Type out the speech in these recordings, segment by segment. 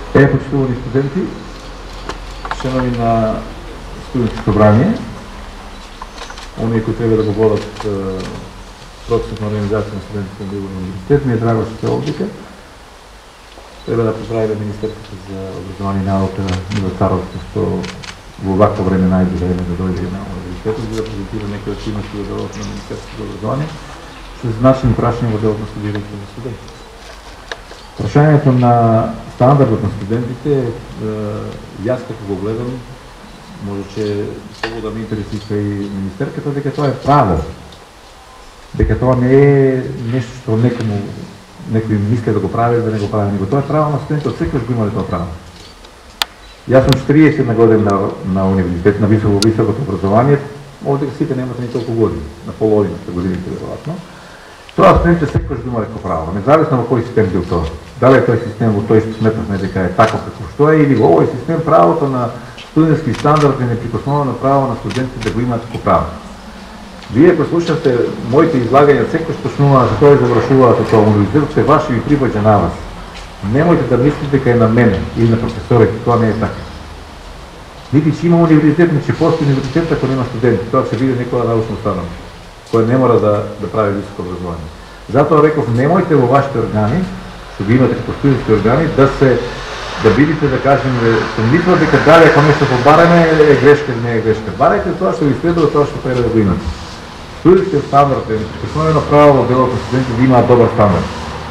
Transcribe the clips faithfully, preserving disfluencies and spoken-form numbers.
Е, почитувани студенти, членови на студентско собрание, оние кои треба да го водат процесот на организација на студентите на Биловиот универзитет, ми е драго што се овде. Треба да поздравиме Министерството за образование и наука Мила Царовска, што во вакво време најде време да дојде на универзитетот за да презентира некои активности во делот на Министерството за образование со значени прашања во делот на студирајќите на студенти. Прашањето на стандардот на студентите, јас како го гледам, може че само да ме интересира и министерката, дека тоа е право. Дека тоа не е нешто што некому некои мисле да го прави, да не го прави, него тоа е право на студентот, секојаш го имале тоа право. Јас сум четириесет на годин на, на универзитет, на високо високото образование, може дека сите немате ни толку години, на половината годините веројатно. Тоа студентите секојаш го имале како право, независно во кој систем бил тоа. Дали е тој систем во тој што сметавме дека е тако како што е, или во овој систем правото на студентски стандард е неприкосновено право на студентите да го имаат како право. Вие ако слушате моите излагања, секој што почнува за тоа завршуваат од тоа универзитет, се ваше ви припаѓа на вас. Немојте да мислите дека е на мене или на професорите, тоа не е така. Нити ќе има универзитет, нити ќе постои универзитет ако нема студенти, тоа ќе биде некоја научна установа, која не мора да, да прави високо образование. Затоа реков, немојте во вашите органи, што ги имате како студентски органи, да се да бидите, да кажеме, се мислат дека дали ако нешто побараме е грешка или не е грешка. Барајте тоа што ви следува, тоа што треба да го имате. Студентскиот стандард е неприкосновено право во делот на студентите да имаат добар стандард.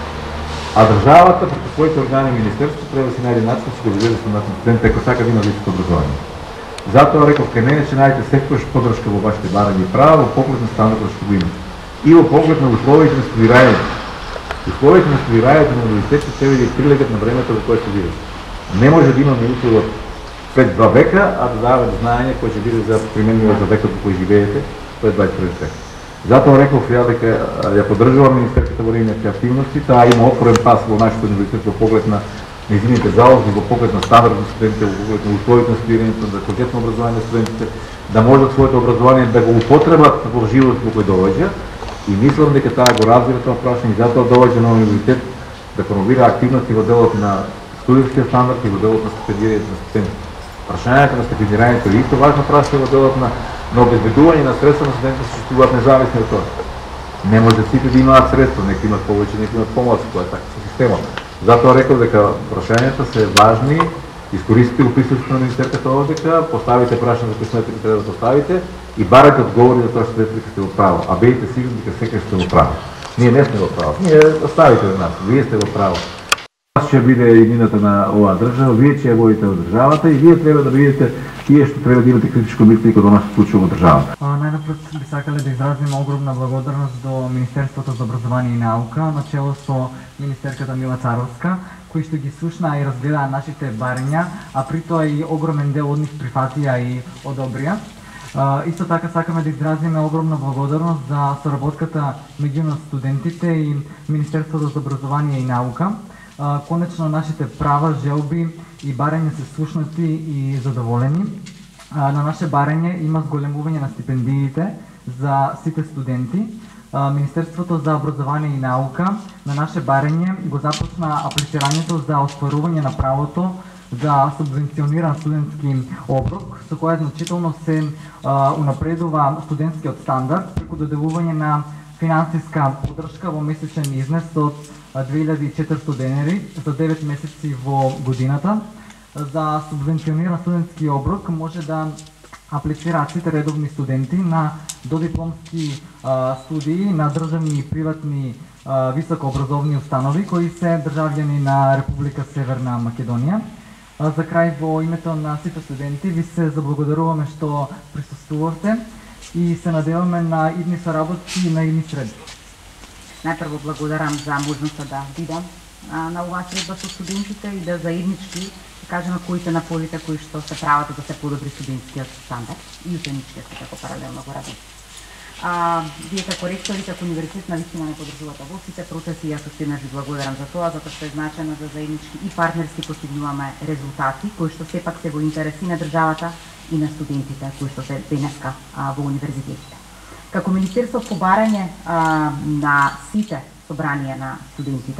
А државата, преку своите органи и министерство, треба да си најде начин да се го доведе стандард на студентите, ако сака да има високо образование. Затоа реков, кај мене ќе најдете секојаш поддршка во вашите барања и права во поглед на стандардот што го имате. И во поглед на условите на студирање. Условите на студирањето на универзитетот треба да прилегат на времето во кое студирате. Не може да имаме учил пред два века, а да даваме знаење кои ќе биде за применливо за векот во кој живеете пред дваесет и први век. Затоа реков ја дека ја поддржувам министерката во нивните активности, таа има отворен пас во нашето универзитет во поглед на незините залози, во поглед на стандард на студентите, во поглед на условите на студирањето, на квалитетно образование на студентите, да можат своето образование да го употребат во живот во кој доаѓа. И мислам дека таа го разбира тоа прашање и затоа доаѓа на универзитет да промовира активности во делот на студентскиот стандард и во делот на стипендирањето на студентите. Прашањето на стипендирањето е исто важно прашање во делот на, на обезбедување на средства на студентите се чувствуваат независни од тоа. Не може да сите да имаат средства, некои имат повеќе, некои имат помалку, тоа е така со системата. Затоа реков дека прашањата се важни, искористите го присуството на министерката овдека, поставите прашања за кои сметате дека треба да поставите и барате одговори за тоа што дека сте во право, а бидете сигурни дека секој сте во право. Ние не сме во право. Ние оставите на нас, вие сте во право. Ќе биде иднината на оваа држава, вие ќе ја водите од државата и вие треба да бидете тие што треба да имате критичко мислење кога она се случува во државата. Најнапред би сакале да изразиме огромна благодарност до Министерството за образование и наука, начело со министерката Мила Царовска, кои што ги слушнаа и разгледаа нашите барања, а при тоа и огромен дел од нив прифатија и одобрија. Uh, исто така сакаме да изразиме огромна благодарност за соработката меѓу студентите и Министерството за образование и наука. Uh, конечно нашите права, желби и барања се слушнати и задоволени. Uh, на наше барање има зголемување на стипендиите за сите студенти. Uh, Министерството за образование и наука на наше барање го започна аплицирањето за остварување на правото за субвенциониран студентски оброк, со која значително се а, унапредува студентскиот стандард преку доделување на финансиска поддршка во месечен изнес од две илјади и четиристотини денари за девет месеци во годината. За субвенциониран студентски оброк може да аплицираат сите редовни студенти на додипломски а, студии на државни и приватни а, високообразовни установи кои се државјани на Република Северна Македонија. За крај, во името на сите студенти, ви се заблагодаруваме што присуствувавте и се надеваме на идни соработки и на идни средби. Најпрво благодарам за можноста да бидам на оваа средба со студентите и да заеднички кажеме кои се наполите кои што се прават да се подобри студентскиот стандард и ученичкиот како паралелно го работи. А, вие како ректори, како универзитет навистина не поддржувате во сите процеси и јас остинаш ви благодарам за тоа, затоа што е значено за заеднички и партнерски постигнуваме резултати кои што сепак се во интереси на државата и на студентите кои што се денеска а, во универзитетите. Како Министерство по барање а, на сите собранија на студентите,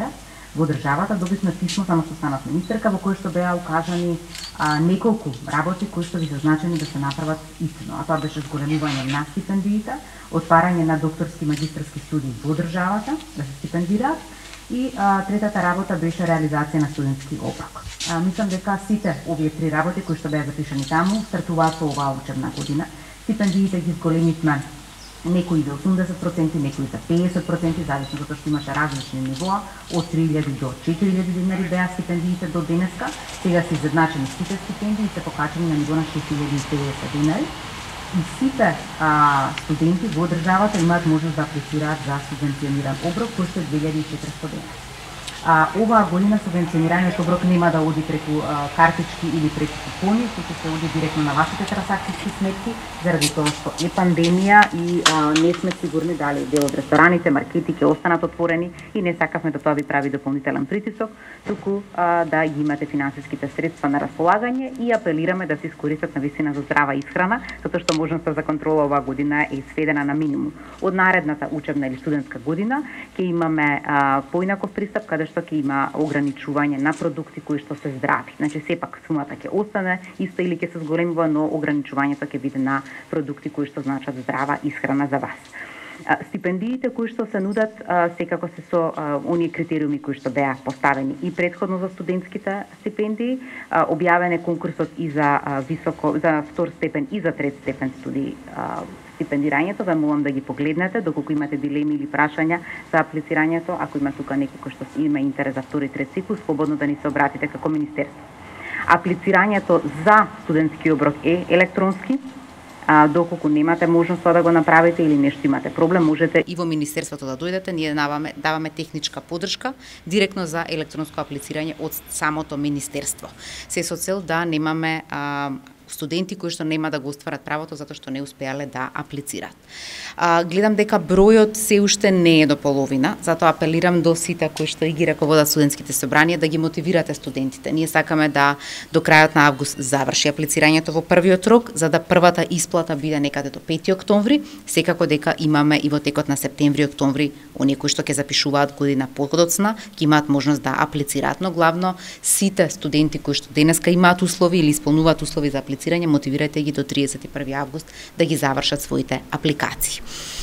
во државата, добивме писмо само што станав министерка, во кое што беа укажани а, неколку работи кои што ви се значени да се направат истино. А тоа беше зголемување на стипендиите, отварање на докторски и магистарски студии во државата, да се стипендираат, и а, третата работа беше реализација на студентски оброк. А, мислам дека сите овие три работи кои што беа запишани таму стартуваат со оваа учебна година. Стипендиите ги зголемивме некои за осумдесет проценти, некои за педесет проценти, зависно затоа што имаше различни нивоа, од три илјади до четири илјади динари беа стипендиите до денеска. Сега се изедначени сите стипендии и се покачени на ниво на шест илјади и педесет динари. И сите а, студенти во државата имаат можност да аплицираат за субвенциониран оброк кој што е две илјади и четиристотини динари. А, оваа година субвенционираниот оброк нема да оди преку а, картички или преку купони, што ќе се оди директно на вашите трансакцијски сметки, заради тоа што е пандемија и а, не сме сигурни дали дел од рестораните, маркети ќе останат отворени и не сакавме да тоа ви прави дополнителен притисок, туку а, да ги имате финансиските средства на располагање и апелираме да се искористат на висина за здрава исхрана, затоа што можноста за контрола оваа година е сведена на минимум. Од наредната учебна или студентска година ќе имаме а, поинаков пристап каде што ќе има ограничување на продукти кои што се здрави. Значи сепак сумата ќе остане исто или ќе се зголемува, но ограничувањето ќе биде на продукти кои што значат здрава исхрана за вас. Стипендиите кои што се нудат секако се со оние критериуми кои што беа поставени и претходно за студентските стипендии, објавен е конкурсот и за високо за втор степен и за трет степен студии стипендирањето, ве молам да ги погледнете, доколку имате дилеми или прашања за аплицирањето, ако има тука некој кој што има интерес за втори и трет циклус, слободно да ни се обратите како министерство. Аплицирањето за студентски оброк е електронски. А, доколку немате можност да го направите или нешто имате проблем, можете и во министерството да дојдете, ние даваме, даваме техничка поддршка директно за електронско аплицирање од самото министерство. Се со цел да немаме а, студенти кои што нема да го остварат правото затоа што не успеале да аплицираат. А, гледам дека бројот се уште не е до половина, затоа апелирам до сите кои што и ги раководат студентските собранија да ги мотивирате студентите. Ние сакаме да до крајот на август заврши аплицирањето во првиот рок, за да првата исплата биде некаде до пети октомври, секако дека имаме и во текот на септември и октомври оние кои што ќе запишуваат година подоцна, ќе имаат можност да аплицираат, но главно сите студенти кои што денеска имаат услови или исполнуваат услови за аплицирање, мотивирате ги до триесет и први август да ги завршат своите апликации.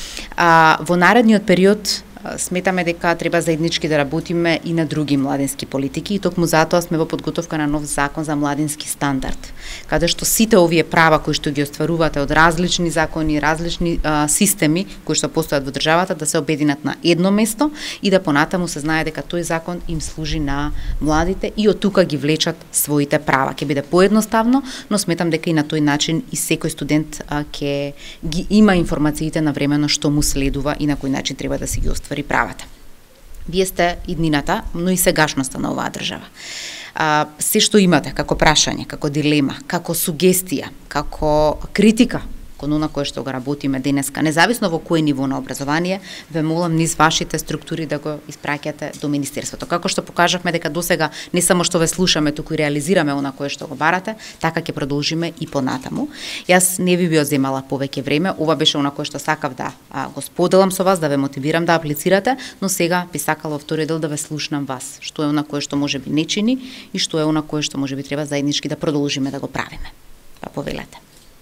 А, во наредниот период сметаме дека треба заеднички да работиме и на други младински политики и токму затоа сме во подготовка на нов закон за младински стандард, каде што сите овие права кои што ги остварувате од различни закони, различни а, системи кои што постојат во државата да се обединат на едно место и да понатаму се знае дека тој закон им служи на младите и од тука ги влечат своите права. Ќе биде поедноставно, но сметам дека и на тој начин и секој студент а, ќе ги има информациите навремено што му следува и на кој начин треба да се ги оствари правата. Вие сте иднината, но и сегашноста на оваа држава. А, се што имате како прашање, како дилема, како сугестија, како критика кон она кое што го работиме денеска, независно во кој ниво на образование, ве молам низ вашите структури да го испраќате до министерството. Како што покажавме дека досега не само што ве слушаме, туку и реализираме она кое што го барате, така ќе продолжиме и понатаму. Јас не би био земала повеќе време, ова беше она кое што сакав да а, го споделам со вас, да ве мотивирам да аплицирате, но сега би сакала во вториот дел да ве слушнам вас, што е она кое што можеби не чини и што е она кое што можеби треба заеднички да продолжиме да го правиме. Па повелете.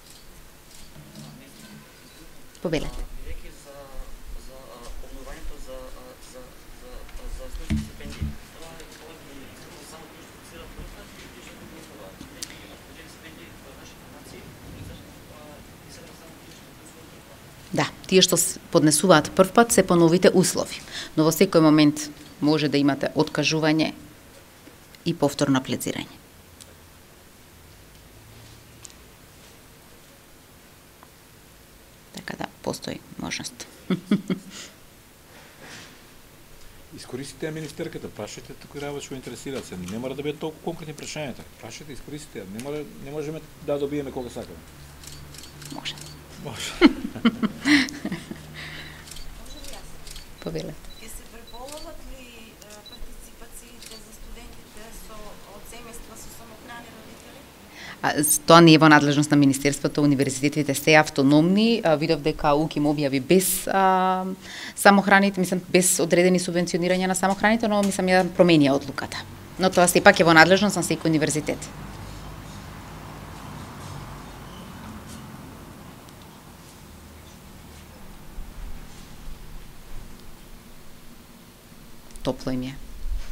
Повелете. Да, тие што поднесуваат првпат се по новите услови, но во секој момент може да имате откажување и повторно аплицирање. Така да, постои можност. Искористите ја министерката, прашајте туку работи што интересираат се. Не мора да бидат толку конкретни прашањата. Прашајте, искористите ја. Не мора, не можеме да добиеме кога сакаме. Може. Може. Повелете. Ќе се преполнат ли партиципациите за студентите со од семејства со самохрани родители? А, тоа не е во надлежност на Министерството, универзитетите се автономни. А, видов дека УК им објави без а, самохраните, мислам, без одредени субвенционирања на самохраните, но мислам ја промени одлуката. Но тоа сепак е во надлежност на секој универзитет. Топло им е.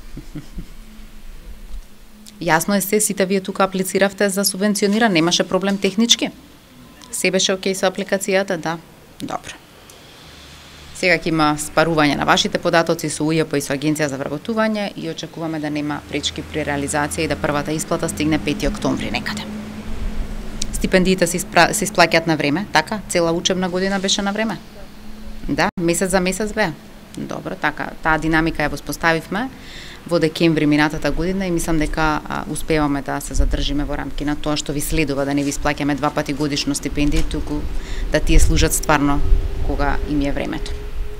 Јасно е се, сите вие тука аплициравте за субвенциониран, немаше проблем технички. Се беше окей со апликацијата, да. Добро. Сега ќе има спарување на вашите податоци со У Ј П и со Агенција за вработување и очекуваме да нема пречки при реализација и да првата исплата стигне пети октомври некаде. Стипендиите се, испра... се исплаќаат на време, така? Цела учебна година беше на време? Да, месец за месец беа. Добро, така, таа динамика ја воспоставивме во декември минатата година и мислам дека а, успеваме да се задржиме во рамки на тоа што ви следува, да не ви сплаќаме два пати годишно стипендии, туку да тие служат стварно кога им е времето.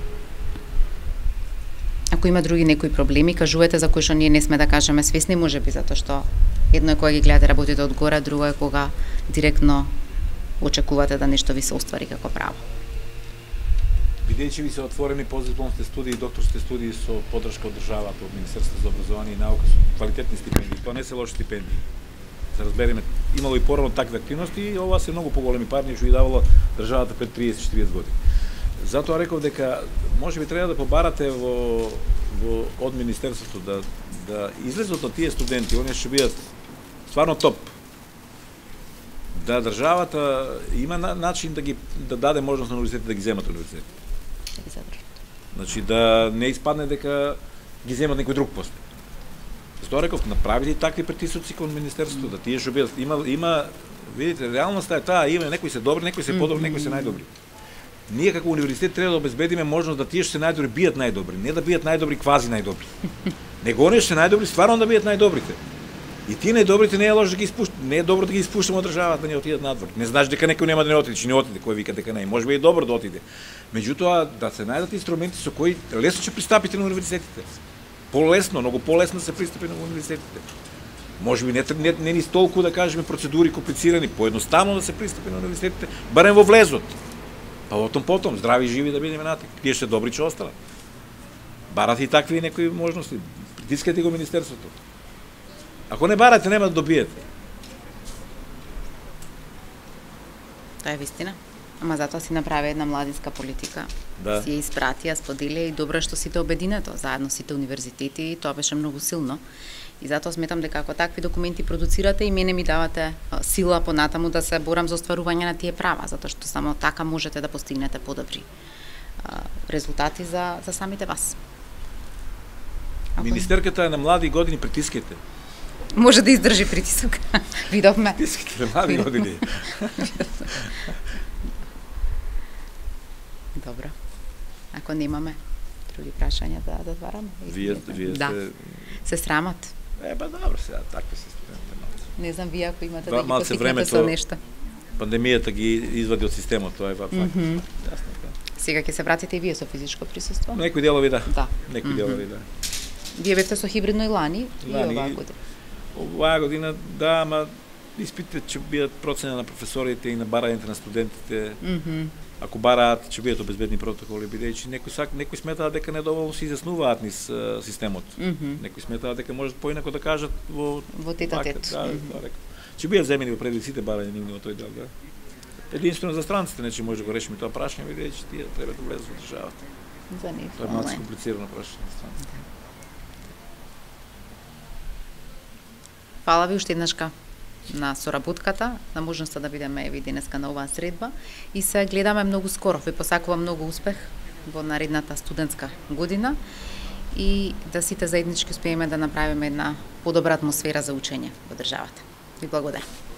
Ако има други некои проблеми, кажувате за кои што ние не сме да кажеме свесни, можеби затоа што едно е кога ги гледате работите од горе, друго е кога директно очекувате да нешто ви се оствари како право. Бидејќи ви се отворени постдипломските студии и докторските студии со поддршка од државата, од Министерството за образование и наука, со квалитетни стипендии, тоа не се лоши стипендии. За разбереме, имало и порано такви активности и ова се многу поголеми пари што ги давала државата пред триесет до четириесет години. Затоа реков дека можеби треба да побарате во, во од Министерството да да излезот од тие студенти, оние ќе бидат стварно топ. Да државата има на, начин да ги да даде можност на универзитетите да ги земат универзитетите. Значи да не испадне дека ги земат некој друг после. Затоа реков, направите и такви притисоци кон Министерството, да тие што бидат, има, има, видите, реалноста е таа, има некои се добри, некои се подобри, некои се најдобри. Ние како универзитет треба да обезбедиме можност да тие што се најдобри биат најдобри, не да биат најдобри квази најдобри. Него оние што се најдобри стварно да биат најдобрите. И тие најдобрите не е лошо да ги испуштаме, не е добро да ги испуштаме од државата да не отидат надвор. Не знаеш дека некој нема да не отиде, че не отиде, кој вика дека не. Можеби е добро да отиде. Меѓутоа да се најдат инструменти со кои лесно ќе пристапите на универзитетите. Полесно, многу полесно да се пристапи на универзитетите. Можеби не не, не ни толку да кажеме процедури комплицирани, поедноставно да се пристапи на универзитетите, барем во влезот. Па потом потом здрави и живи да бидеме натаму. Тие што добри ќе останат. Барате и такви некои можности. Притискате го Министерството. Ако не барате, нема да добиете. Тоа е вистина. Ама затоа си направи една младинска политика. Да. Си ја испрати, ја сподели и добро што сите обединето, заедно сите универзитети, тоа беше многу силно. И затоа сметам дека ако такви документи продуцирате и мене ми давате а, сила понатаму да се борам за остварување на тие права, затоа што само така можете да постигнете подобри а, резултати за, за самите вас. Ако... Министерката е на млади години, притискате. Може да издржи притисок. Видовме. Притискате на млади години. Добро. Ако немаме други прашања да да отвараме. Вие вие да. сте се срамат. Е, ба добро, сега такви се студенти малце. Не знам вие ако имате Два, да ги малце потикнете времето, со нешто. Пандемијата ги извади од системот, тоа е факт. Mm -hmm. Јасно е. Сега ќе се вратите и вие со физичко присуство? Некои делови да. Да. Некои Mm -hmm. делови да. Вие бевте со хибридно и лани, Лани, и оваа година. Оваа година, да, ама испитите ќе бидат процена на професорите и на барањето на студентите. Mm -hmm. Ако бараат, ќе бидат обезбедни протоколи, бидејќи некои сак, некои сметаат дека недоволно се изјаснуваат низ uh, системот. Mm -hmm. Некои сметаат дека можат поинако да кажат во во тет-а-тет. Да, mm -hmm. да, ќе бидат земени во предвид сите барања нивни во тој дел, да. Единствено за странците не че може да го решиме тоа прашање, бидејќи тие треба да влезат во државата. За нив. Тоа е малку комплицирано прашање за странците. Фала ви уште еднашка на соработката, на можноста да бидеме еви денеска на оваа средба и се гледаме многу скоро. Ви посакувам многу успех во наредната студентска година и да сите заеднички успееме да направиме една подобра атмосфера за учење во државата. Ви благодарам.